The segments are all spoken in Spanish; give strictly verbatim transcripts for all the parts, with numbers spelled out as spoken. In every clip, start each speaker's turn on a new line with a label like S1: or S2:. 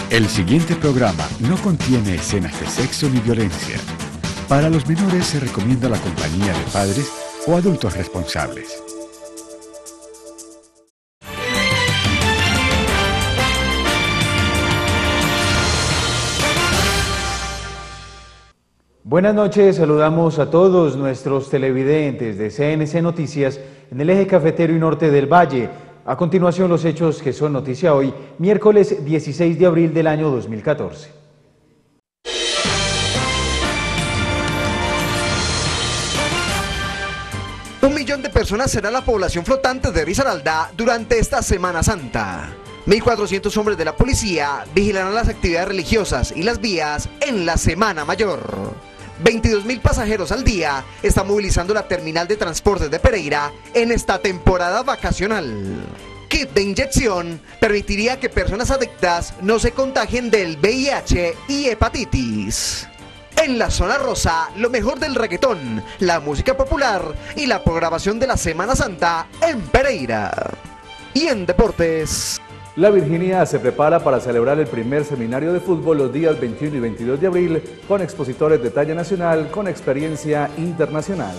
S1: El siguiente programa no contiene escenas de sexo ni violencia. Para los menores se recomienda la compañía de padres o adultos responsables.
S2: Buenas noches, saludamos a todos nuestros televidentes de C N C Noticias en el eje cafetero y norte del Valle. A continuación, los hechos que son noticia hoy, miércoles dieciséis de abril del año dos mil catorce.
S3: Un millón de personas será la población flotante de Risaralda durante esta Semana Santa. mil cuatrocientos hombres de la policía vigilarán las actividades religiosas y las vías en la Semana Mayor. veintidós mil pasajeros al día está movilizando la terminal de transportes de Pereira en esta temporada vacacional. Kit de inyección permitiría que personas adictas no se contagien del V I H y hepatitis. En la zona rosa, lo mejor del reggaetón, la música popular y la programación de la Semana Santa en Pereira. Y en deportes,
S4: la Virginia se prepara para celebrar el primer seminario de fútbol los días veintiuno y veintidós de abril con expositores de talla nacional con experiencia internacional.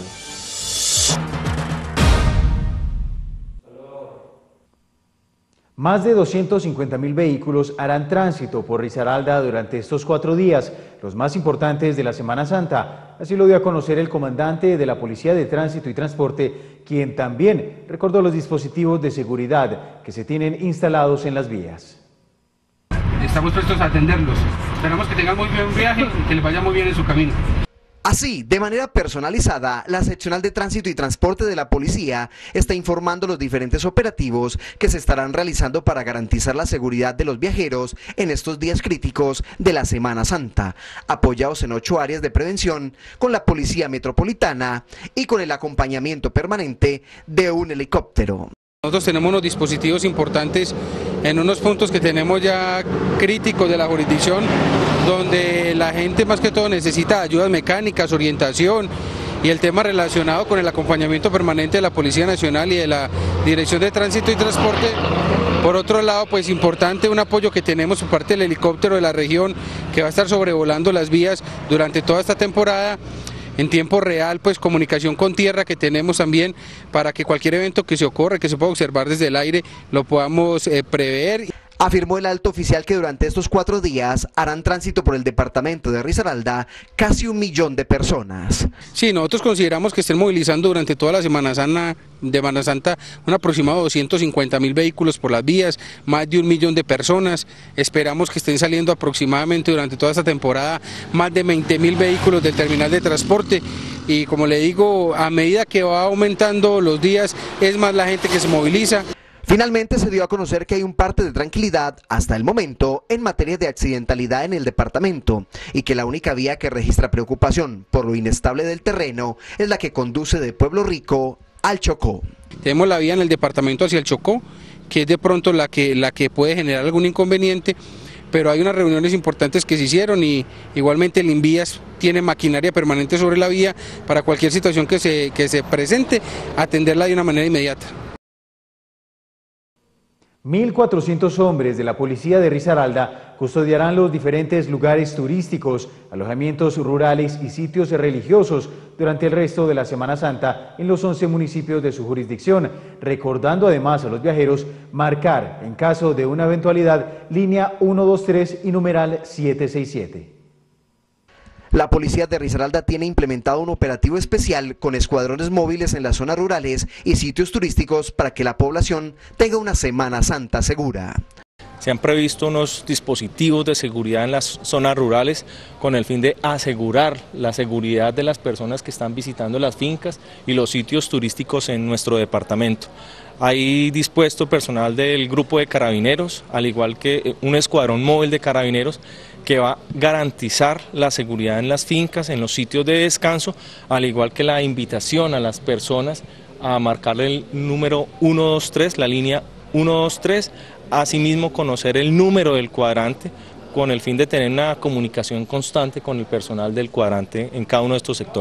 S2: Más de doscientos cincuenta mil vehículos harán tránsito por Risaralda durante estos cuatro días, los más importantes de la Semana Santa. Así lo dio a conocer el comandante de la Policía de Tránsito y Transporte, quien también recordó los dispositivos de seguridad que se tienen instalados en las vías.
S5: Estamos prestos a atenderlos. Esperamos que tengan muy buen viaje y que les vaya muy bien en su camino.
S3: Así, de manera personalizada, la Seccional de Tránsito y Transporte de la Policía está informando los diferentes operativos que se estarán realizando para garantizar la seguridad de los viajeros en estos días críticos de la Semana Santa, apoyados en ocho áreas de prevención con la Policía Metropolitana y con el acompañamiento permanente de un helicóptero.
S5: Nosotros tenemos unos dispositivos importantes en unos puntos que tenemos ya críticos de la jurisdicción, donde la gente más que todo necesita ayudas mecánicas, orientación y el tema relacionado con el acompañamiento permanente de la Policía Nacional y de la Dirección de Tránsito y Transporte. Por otro lado, pues importante un apoyo que tenemos por parte del helicóptero de la región que va a estar sobrevolando las vías durante toda esta temporada. En tiempo real, pues comunicación con tierra que tenemos también para que cualquier evento que se ocurra, que se pueda observar desde el aire, lo podamos eh, prever.
S3: Afirmó el alto oficial que durante estos cuatro días harán tránsito por el departamento de Risaralda casi un millón de personas.
S5: Sí, nosotros consideramos que estén movilizando durante toda la Semana Santa, de Semana Santa un aproximado de doscientos cincuenta mil vehículos por las vías, más de un millón de personas. Esperamos que estén saliendo aproximadamente durante toda esta temporada más de veinte mil vehículos del terminal de transporte. Y como le digo, a medida que va aumentando los días, es más la gente que se moviliza.
S3: Finalmente se dio a conocer que hay un parte de tranquilidad hasta el momento en materia de accidentalidad en el departamento y que la única vía que registra preocupación por lo inestable del terreno es la que conduce de Pueblo Rico al Chocó.
S5: Tenemos la vía en el departamento hacia el Chocó, que es de pronto la que, la que puede generar algún inconveniente, pero hay unas reuniones importantes que se hicieron y igualmente el INVÍAS tiene maquinaria permanente sobre la vía para cualquier situación que se, que se presente, atenderla de una manera inmediata.
S2: mil cuatrocientos hombres de la Policía de Risaralda custodiarán los diferentes lugares turísticos, alojamientos rurales y sitios religiosos durante el resto de la Semana Santa en los once municipios de su jurisdicción, recordando además a los viajeros marcar, en caso de una eventualidad, línea ciento veintitrés y numeral setecientos sesenta y siete.
S3: La Policía de Risaralda tiene implementado un operativo especial con escuadrones móviles en las zonas rurales y sitios turísticos para que la población tenga una Semana Santa segura.
S6: Se han previsto unos dispositivos de seguridad en las zonas rurales con el fin de asegurar la seguridad de las personas que están visitando las fincas y los sitios turísticos en nuestro departamento. Hay dispuesto personal del grupo de carabineros, al igual que un escuadrón móvil de carabineros que va a garantizar la seguridad en las fincas, en los sitios de descanso, al igual que la invitación a las personas a marcarle el número ciento veintitrés, la línea ciento veintitrés, asimismo conocer el número del cuadrante con el fin de tener una comunicación constante con el personal del cuadrante en cada uno de estos sectores.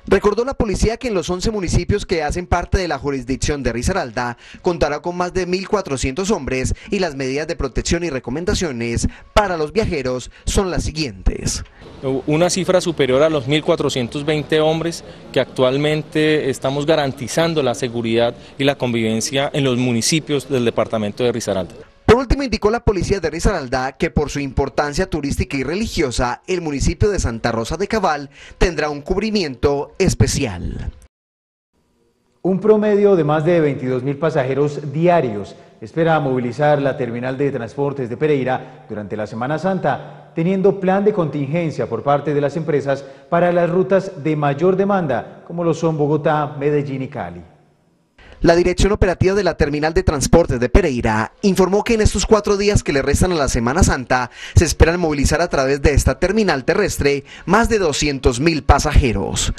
S3: Recordó la policía que en los once municipios que hacen parte de la jurisdicción de Risaralda contará con más de mil cuatrocientos hombres y las medidas de protección y recomendaciones para los viajeros son las siguientes.
S6: Una cifra superior a los mil cuatrocientos veinte hombres que actualmente estamos garantizando la seguridad y la convivencia en los municipios del departamento de Risaralda.
S3: Por último, indicó la policía de Risaralda que por su importancia turística y religiosa, el municipio de Santa Rosa de Cabal tendrá un cubrimiento especial.
S2: Un promedio de más de veintidós mil pasajeros diarios espera movilizar la terminal de transportes de Pereira durante la Semana Santa, teniendo plan de contingencia por parte de las empresas para las rutas de mayor demanda, como lo son Bogotá, Medellín y Cali.
S3: La Dirección Operativa de la Terminal de Transportes de Pereira informó que en estos cuatro días que le restan a la Semana Santa se esperan movilizar a través de esta terminal terrestre más de doscientos mil pasajeros.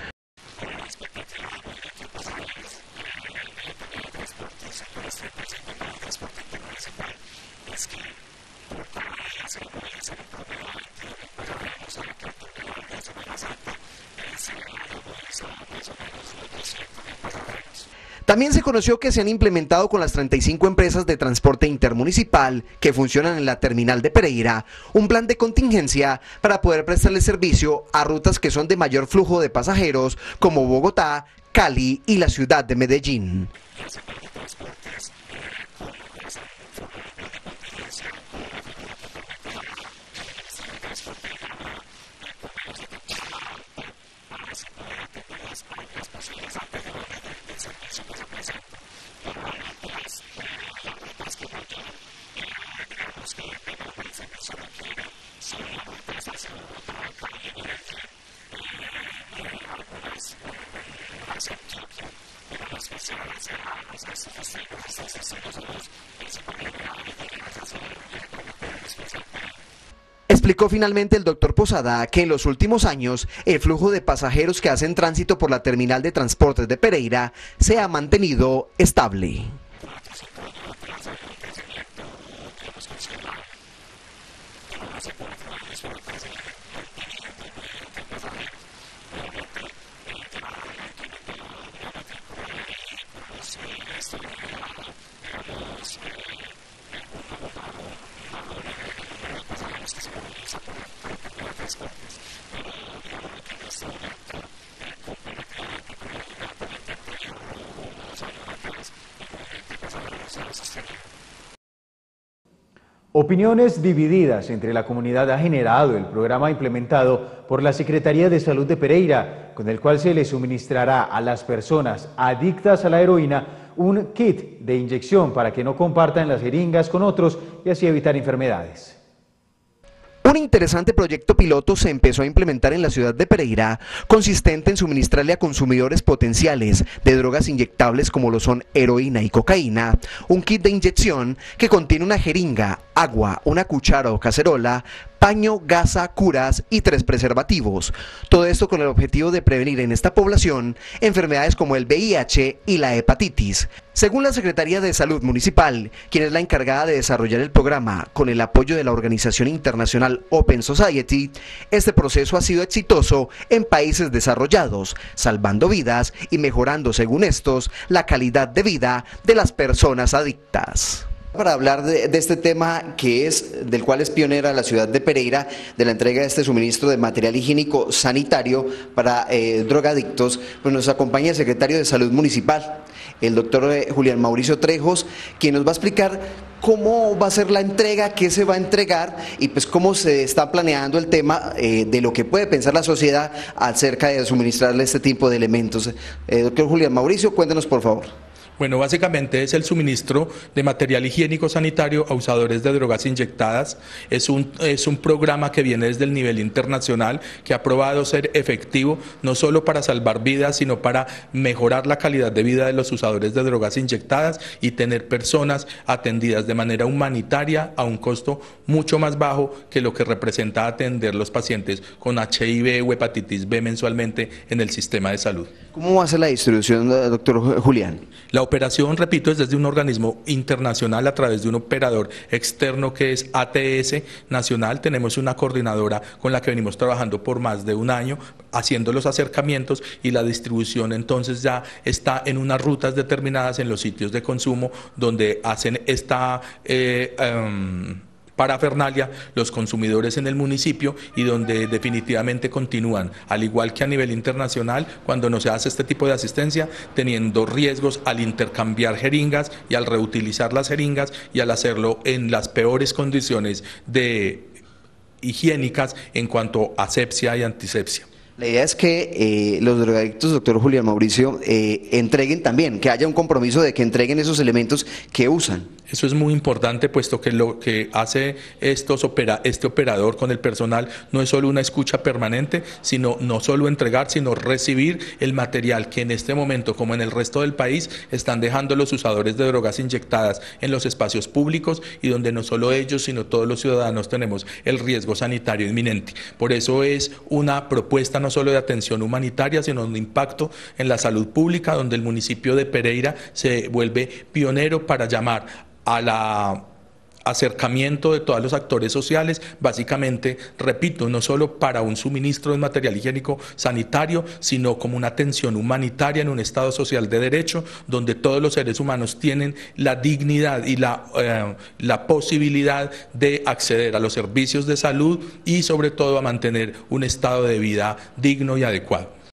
S3: También se conoció que se han implementado con las treinta y cinco empresas de transporte intermunicipal que funcionan en la terminal de Pereira un plan de contingencia para poder prestarle servicio a rutas que son de mayor flujo de pasajeros como Bogotá, Cali y la ciudad de Medellín. Explicó finalmente el doctor Posada que en los últimos años el flujo de pasajeros que hacen tránsito por la terminal de transportes de Pereira se ha mantenido estable.
S2: Opiniones divididas entre la comunidad ha generado el programa implementado por la Secretaría de Salud de Pereira, con el cual se le suministrará a las personas adictas a la heroína un kit de inyección para que no compartan las jeringas con otros y así evitar enfermedades.
S3: Un interesante proyecto piloto se empezó a implementar en la ciudad de Pereira, consistente en suministrarle a consumidores potenciales de drogas inyectables como lo son heroína y cocaína, un kit de inyección que contiene una jeringa, agua, una cuchara o cacerola, paño, gasa, curas y tres preservativos. Todo esto con el objetivo de prevenir en esta población enfermedades como el V I H y la hepatitis. Según la Secretaría de Salud Municipal, quien es la encargada de desarrollar el programa con el apoyo de la organización internacional Open Society, este proceso ha sido exitoso en países desarrollados, salvando vidas y mejorando, según estos, la calidad de vida de las personas adictas. Para hablar de, de este tema que es, del cual es pionera la ciudad de Pereira, de la entrega de este suministro de material higiénico sanitario para eh, drogadictos, pues nos acompaña el secretario de Salud Municipal, el doctor eh, Julián Mauricio Trejos, quien nos va a explicar cómo va a ser la entrega, qué se va a entregar y pues cómo se está planeando el tema eh, de lo que puede pensar la sociedad acerca de suministrarle este tipo de elementos. Eh, doctor Julián Mauricio, cuéntenos por favor.
S7: Bueno, básicamente es el suministro de material higiénico sanitario a usadores de drogas inyectadas. Es un, es un programa que viene desde el nivel internacional, que ha probado ser efectivo no solo para salvar vidas, sino para mejorar la calidad de vida de los usadores de drogas inyectadas y tener personas atendidas de manera humanitaria a un costo mucho más bajo que lo que representa atender los pacientes con H I V o hepatitis B mensualmente en el sistema de salud.
S3: ¿Cómo va a ser la distribución, doctor Julián?
S7: La operación, repito, es desde un organismo internacional a través de un operador externo que es A T S Nacional. Tenemos una coordinadora con la que venimos trabajando por más de un año, haciendo los acercamientos, y la distribución entonces ya está en unas rutas determinadas en los sitios de consumo donde hacen esta eh, um, parafernalia los consumidores en el municipio, y donde definitivamente continúan, al igual que a nivel internacional, cuando no se hace este tipo de asistencia, teniendo riesgos al intercambiar jeringas y al reutilizar las jeringas y al hacerlo en las peores condiciones de higiénicas en cuanto a asepsia y antisepsia.
S3: La idea es que eh, los drogadictos, doctor Julián Mauricio, eh, entreguen también, que haya un compromiso de que entreguen esos elementos que usan.
S7: Eso es muy importante, puesto que lo que hace estos opera, este operador con el personal no es solo una escucha permanente, sino no solo entregar, sino recibir el material que en este momento, como en el resto del país, están dejando los usadores de drogas inyectadas en los espacios públicos, y donde no solo ellos, sino todos los ciudadanos tenemos el riesgo sanitario inminente. Por eso es una propuesta no solo de atención humanitaria, sino de impacto en la salud pública, donde el municipio de Pereira se vuelve pionero para llamar a la acercamiento de todos los actores sociales, básicamente, repito, no solo para un suministro de material higiénico sanitario, sino como una atención humanitaria en un Estado social de derecho, donde todos los seres humanos tienen la dignidad y la, eh, la posibilidad de acceder a los servicios de salud y sobre todo a mantener un estado de vida digno y adecuado.